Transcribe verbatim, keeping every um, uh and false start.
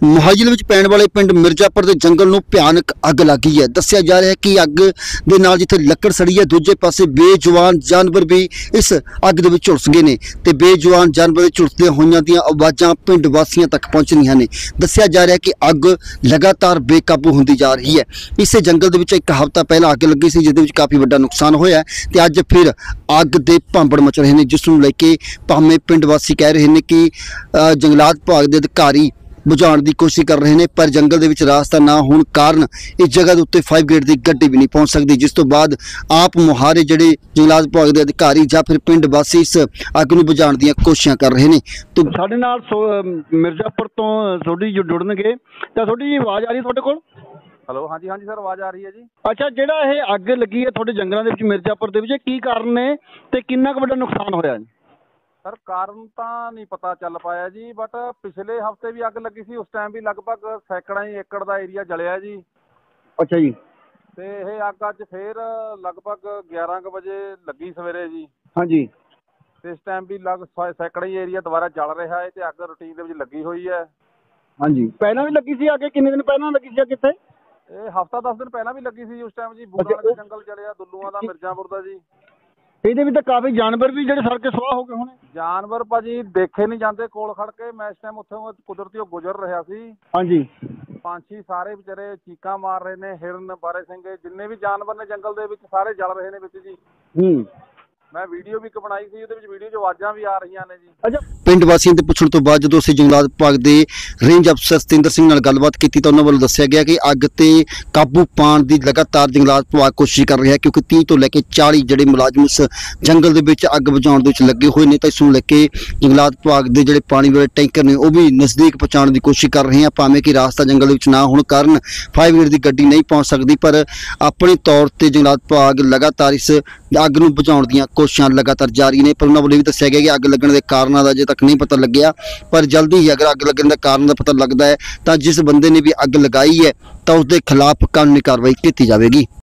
मोहाली जिले में पैण वाले पिंड मिर्जापुर के जंगल में भयानक अग लग गई है। दस्सिया जा रहा है कि अग दे नाल जिथे लकड़ सड़ी है, दूजे पासे बेजुबान जानवर भी इस अग दे विच झुलस गए ने ते बेजुबान जानवर दे झुलसदे होइयां दीयां आवाज़ां पिंड वासियों तक पहुंचदियां ने। दस्सिया जा रहा है कि अग लगातार बेकाबू होंदी जा रही है। इस जंगल दे विच एक हफ्ता पहला अग लगी सी, जिहदे विच काफ़ी वड्डा नुकसान होया ते अज फिर अग दे भांबड़ मच रहे हैं, जिस नूं लेके भावें पिंड वासी कह रहे हैं कि जंगलात विभाग के अधिकारी बुझाने की कोशिश कर रहे हैं, पर जंगल दे विच रास्ता ना होने कारण इस जगह के उत्ते फाइव गेट की गड्डी भी नहीं पहुंच सकती, जिस तो बाद आप मुहारे जिहड़े जंगलात विभाग के अधिकारी या फिर पिंड वासी इस अग नूं बुझाने दी कोशिशां कर रहे हैं। तो साडे नाल मिर्जापुर तो थोड़ी जो जुड़नगे तो थोड़ी जी आवाज़ आ रही है तुहाडे कोल? हेलो, हाँ जी हाँ जी सर, आवाज़ आ रही है जी। अच्छा, जिहड़ा ये अग लगी है थोड़े जंगलों के विच मिर्जापुर दे विच, की कारण है ते किन्ना क वड्डा नुकसान होया? सर कारण तो नहीं पता चल पाया जी, बट पिछले हफ्ते भी अग लगी सी, उस टाइम भी लगभग सैकड़ा ही एकड़ का एरिया जलिया जी। अच्छा जी। तो यह अग अज फिर लगभग ग्यारह क बजे लगी सवेरे जी। हाँ जी। तो इस टाइम भी लग सैकड़ा ही एरिया दोबारा जल रहा है, तो अग रूटीन के लगी हुई है। हाँ जी, पहला भी लगी सी आगे? किन्ने दिन पहला लगी सी कितने? ये हफ्ता दस दिन पहला भी लगी सी उस टाइम जी। बूटा का जंगल जलिया, दुल्लुआं का, मिर्जापुर का जी। ਇਹਦੇ ਵੀ ਤਾਂ ਕਾਫੀ ਜਾਨਵਰ ਵੀ ਜਿਹੜੇ ਸੜ ਕੇ ਸਵਾਹ ਹੋ ਗਏ ਹੋਣੇ। ਜਾਨਵਰ ਭਾਜੀ ਦੇਖੇ ਨਹੀਂ ਜਾਂਦੇ ਕੋਲ ਖੜ ਕੇ। ਮੈਂ ਇਸ ਟਾਈਮ ਉੱਥੋਂ ਕੁਦਰਤੀ ਗੁਜ਼ਰ ਰਿਹਾ ਸੀ। ਹਾਂਜੀ। ਪੰਛੀ ਸਾਰੇ ਵਿਚਾਰੇ ਚੀਕਾਂ ਮਾਰ ਰਹੇ ਨੇ, ਹਿਰਨ, ਬਾਰੇ ਸਿੰਘ, ਜਿੰਨੇ ਵੀ ਜਾਨਵਰ ਨੇ ਜੰਗਲ ਦੇ ਵਿੱਚ ਸਾਰੇ ਜਲ ਰਹੇ ਨੇ ਵਿੱਚ ਜੀ। ਹੂੰ। मैं वीडियो भी बनाई सी, ਉਹਦੇ ਵਿੱਚ ਵੀਡੀਓ 'ਚ ਆਵਾਜ਼ਾਂ ਵੀ ਆ ਰਹੀਆਂ ਨੇ ਜੀ। ਅੱਛਾ, ਪਿੰਡ ਵਾਸੀਆਂ ਦੇ ਪੁੱਛਣ ਤੋਂ ਬਾਅਦ ਜਦੋਂ ਅਸੀਂ ਜੰਗਲਾਤ ਵਿਭਾਗ ਦੇ ਰੇਂਜ ਅਫਸਰ ਸਤਿੰਦਰ ਸਿੰਘ ਨਾਲ ਗੱਲਬਾਤ ਕੀਤੀ ਤਾਂ ਉਹਨਾਂ ਵੱਲੋਂ ਦੱਸਿਆ ਗਿਆ ਕਿ ਅੱਗ ਤੇ ਕਾਬੂ ਪਾਉਣ ਦੀ ਲਗਾਤਾਰ ਜੰਗਲਾਤ ਵਿਭਾਗ ਕੋਸ਼ਿਸ਼ ਕਰ ਰਿਹਾ ਹੈ, ਕਿਉਂਕਿ तीस ਤੋਂ ਲੈ ਕੇ चालीस ਜਿਹੜੇ ਮੁਲਾਜ਼ਮ ਇਸ ਜੰਗਲ ਦੇ ਵਿੱਚ ਅੱਗ ਬੁਝਾਉਣ ਦੇ ਵਿੱਚ ਲੱਗੇ ਹੋਏ ਨੇ। ਤਾਂ ਇਸ ਨੂੰ ਲੈ ਕੇ ਜੰਗਲਾਤ ਵਿਭਾਗ ਦੇ ਜਿਹੜੇ ਪਾਣੀ ਵਾਲੇ ਟੈਂਕਰ ਨੇ ਉਹ ਵੀ ਨਜ਼ਦੀਕ ਪਹੁੰਚਾਉਣ ਦੀ ਕੋਸ਼ਿਸ਼ ਕਰ ਰਹੇ ਆ, ਭਾਵੇਂ ਕਿ ਰਾਸਤਾ ਜੰਗਲ ਦੇ ਵਿੱਚ ਨਾ ਹੋਣ ਕਾਰਨ ਫਾਇਰ ਬ੍ਰਿਗੇਡ ਦੀ ਗੱਡੀ ਨਹੀਂ ਪਹੁੰਚ ਸਕਦੀ, ਪਰ ਆਪਣੇ ਤੌਰ ਤੇ ਜੰਗਲਾਤ ਵਿਭਾਗ ਲਗਾਤਾਰ ਇਸ ਅੱਗ ਨੂੰ ਬੁਝਾਉਣ ਦੀਆਂ ਕੋਸ਼ਿਸ਼ਾਂ लगातार जारी ने। पर उन्होंने भी दस्सिया गया कि अग लगने के कारणों का अजे तक नहीं पता लग्या, पर जल्दी ही अगर अग लगने का कारण का पता लगता है तो जिस बंदे ने भी अग लगाई है तो उसके खिलाफ कानूनी कार्रवाई की जाएगी।